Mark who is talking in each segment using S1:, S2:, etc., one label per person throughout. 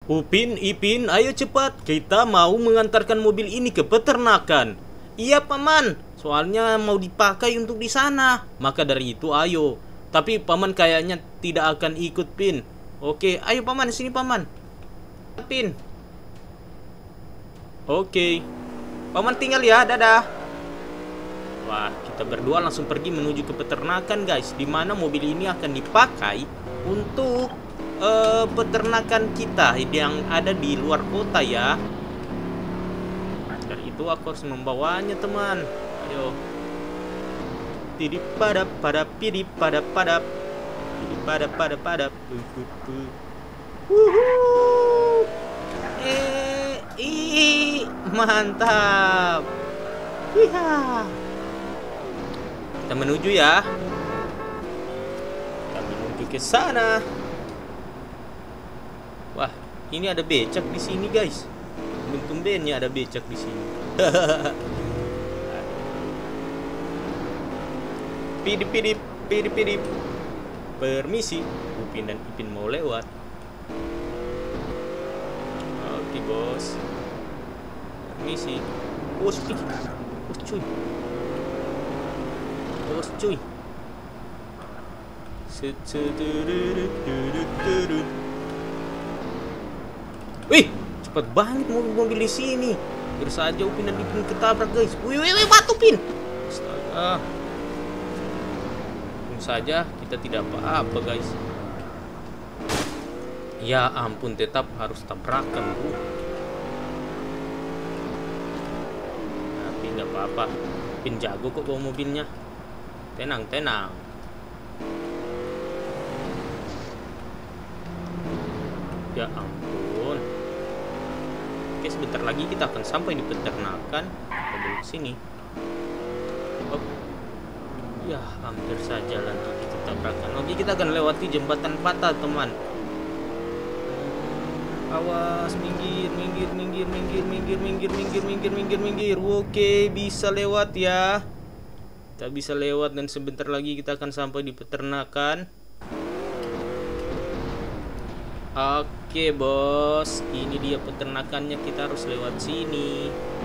S1: Upin, Ipin, ayo cepat. Kita mau mengantarkan mobil ini ke peternakan. Iya, Paman. Soalnya mau dipakai untuk di sana. Maka dari itu, ayo. Tapi Paman kayaknya tidak akan ikut, Pin. Oke, ayo Paman, sini Paman. Pin. Oke. Paman tinggal ya, dadah. Wah, kita berdua langsung pergi menuju ke peternakan, guys. Di mana mobil ini akan dipakai untuk peternakan kita yang ada di luar kota ya. Dari itu aku harus membawanya, teman. Ayo. Tidip pada pidip pada pidip pada. Wuhu. Mantap. Wih. Kita menuju ya. Kita menuju ke sana. Wah, ini ada becak di sini, guys. Tumben-tumbennya ada becak di sini. Pidip. Permisi, Upin dan Ipin mau lewat. Oke, bos. Permisi. Bos, cuy. Bos, cuy. Wih, cepat banget mobil-mobil di sini. Biar saja Upin dan Ipin ketabrak, guys. Wih, batu, Pin. Astaga. Untung saja kita tidak apa-apa, guys. Ya ampun, tetap harus tabrakan, Bu. Tapi nggak apa-apa. Pin jago kok bawa mobilnya. Tenang. Ya ampun. Oke, sebentar lagi kita akan sampai di peternakan. Kita belok sini. Oh. Ya, hampir saja lagi kita tabrakan. Oke, kita akan lewati jembatan patah, teman. Awas, minggir. Oke, bisa lewat ya. Kita bisa lewat dan sebentar lagi kita akan sampai di peternakan. Oke, bos, ini dia peternakannya. Kita harus lewat sini.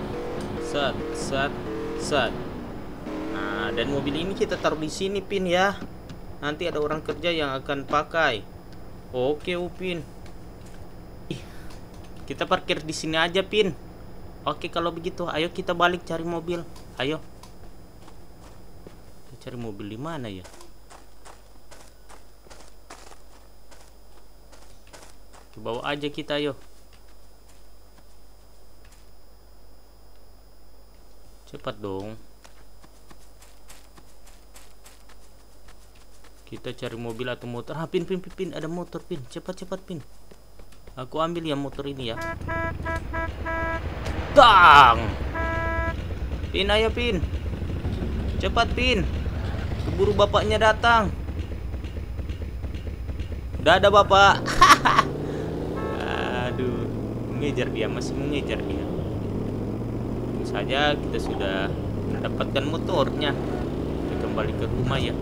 S1: Set. Nah, dan mobil ini kita taruh di sini, Pin ya. Nanti ada orang kerja yang akan pakai. Oke, Upin. Kita parkir di sini aja, Pin. Oke, kalau begitu, ayo kita balik cari mobil. Ayo. Kita cari mobil di mana ya? Bawa aja kita, ayo. Cepat dong. Kita cari mobil atau motor. Pin, ada motor, Pin. Cepat, Pin. Aku ambil ya motor ini ya. Dang. Pin, ayo, Pin. Cepat, Pin. Keburu bapaknya datang. Udah ada bapak. Aduh, masih mengejar dia. Tentu saja kita sudah mendapatkan motornya. Kita kembali ke rumah ya.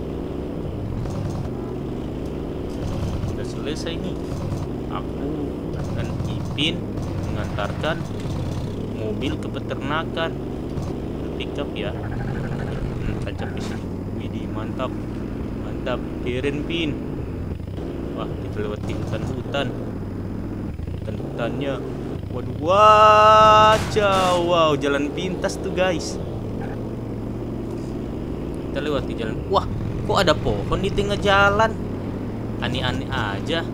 S1: Sudah selesai nih. Aku dan Ipin mengantarkan mobil ke peternakan. Pickup ya. Tancap di sini. Widih, mantap. Keren, Pin. Wah, kita lewati hutannya. Waduh, wow, jalan pintas tuh, guys. Kita lewati jalan. Wah, kok ada pohon di tengah jalan? Aneh-aneh aja.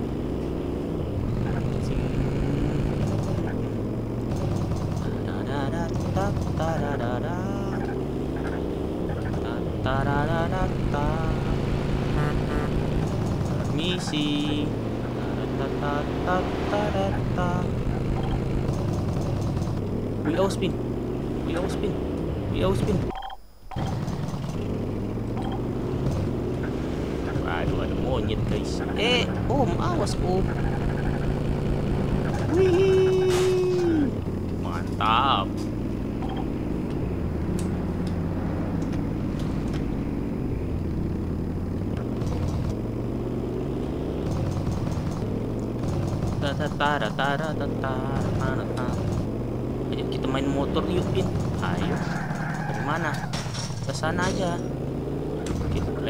S1: Permisi. Wih, awas, Pin. Aduh, ada monyet, guys. Om, awas, Om. Wih, mantap. Ayo kita main motor yuk, Pin. Ayo. Dari mana? Ke sana aja. Oke, boleh.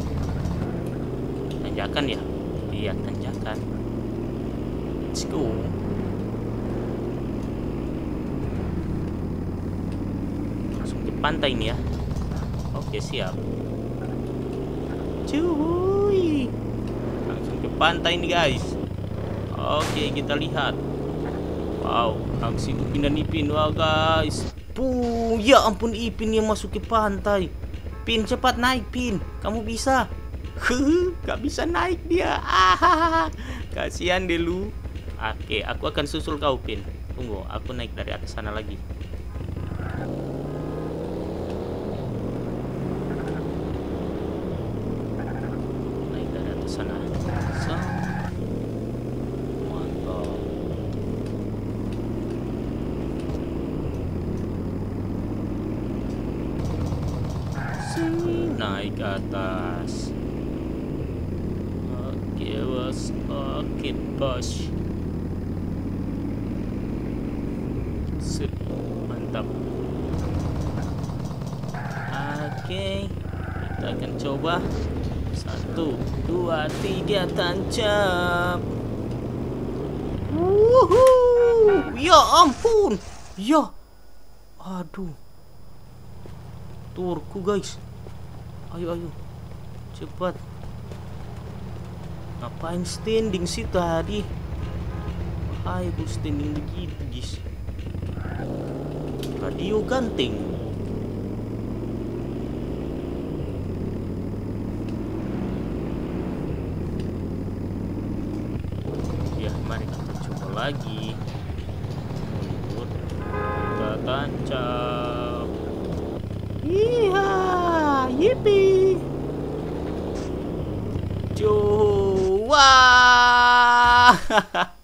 S1: Tanjakan ya? Iya, tanjakan. Let's go. Langsung ke pantai ini ya. Oke, siap. Cuy. Langsung ke pantai ini, guys. Oke, kita lihat. Wow, aksi Upin dan Ipin. Wah, guys. Ya ampun, Ipin yang masuk ke pantai. Pin, cepat naik, Pin. Kamu bisa. Gak bisa naik dia. Kasihan deh lu. Oke, aku akan susul kau, Pin. Tunggu, aku naik dari atas sana lagi. Naik dari atas sana. Mantap. Naik ke atas. Oke, bos. Oke, bos. Sip, mantap. Oke, kita akan coba. 1, 2, 3, tancap. Wuhuu, ya ampun. Ya, aduh. Turku, guys. Ayo, cepat. Ngapain standing sih tadi? Ayo, aku standing begitu, guys. Radio ganteng. Ya, mari kita coba lagi. Mundur. Kita tancap. Iya, yippee. Wah.